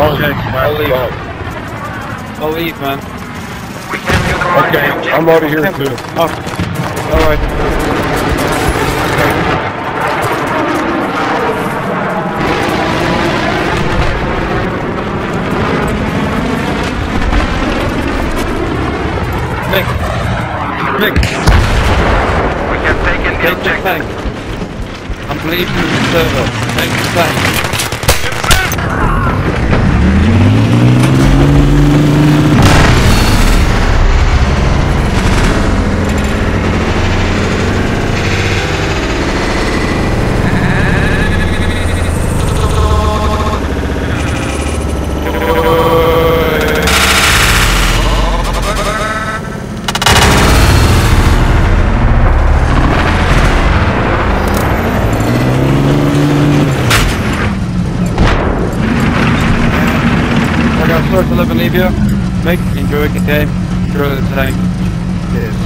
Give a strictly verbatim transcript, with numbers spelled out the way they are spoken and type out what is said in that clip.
Okay, I'll leave. I'll leave, man. Okay, I'm already here too. Oh, alright. Nick! Nick! We can take in the Take the objective. tank. I'm leaving the server. Take the tank. First eleven leave you. Make enjoy the game. Enjoy the tank. Cheers.